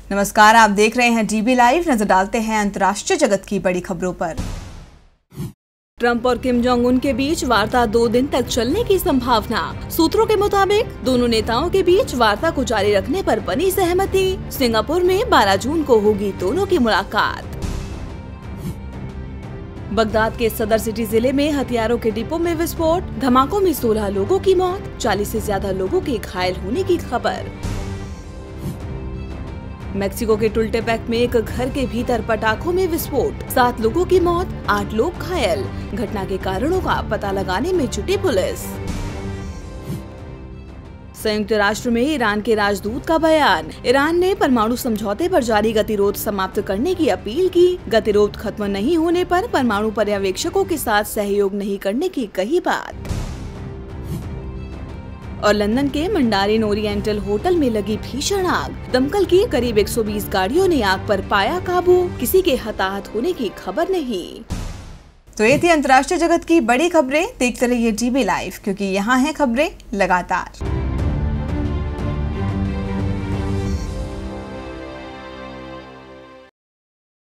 नमस्कार, आप देख रहे हैं डीबी लाइव। नजर डालते हैं अंतर्राष्ट्रीय जगत की बड़ी खबरों पर। ट्रंप और किम जोंग उन के बीच वार्ता 2 दिन तक चलने की संभावना। सूत्रों के मुताबिक दोनों नेताओं के बीच वार्ता को जारी रखने पर बनी सहमति। सिंगापुर में 12 जून को होगी दोनों की मुलाकात। बगदाद के सदर सिटी जिले में हथियारों के डिपो में विस्फोट, धमाकों में 16 लोगों की मौत, 40 से ज्यादा लोगों के घायल होने की खबर। मेक्सिको के टुल्टेपेक में एक घर के भीतर पटाखों में विस्फोट, 7 लोगों की मौत, 8 लोग घायल। घटना के कारणों का पता लगाने में जुटी पुलिस। संयुक्त राष्ट्र में ईरान के राजदूत का बयान। ईरान ने परमाणु समझौते पर जारी गतिरोध समाप्त करने की अपील की। गतिरोध खत्म नहीं होने पर परमाणु पर्यवेक्षकों के साथ सहयोग नहीं करने की कही बात। और लंदन के मंडारिन ओरिएंटल होटल में लगी भीषण आग। दमकल की करीब 120 गाड़ियों ने आग पर पाया काबू। किसी के हताहत होने की खबर नहीं। तो ये थी अंतर्राष्ट्रीय जगत की बड़ी खबरें। देखते रहिए डीबी लाइव, क्योंकि यहाँ हैं खबरें लगातार।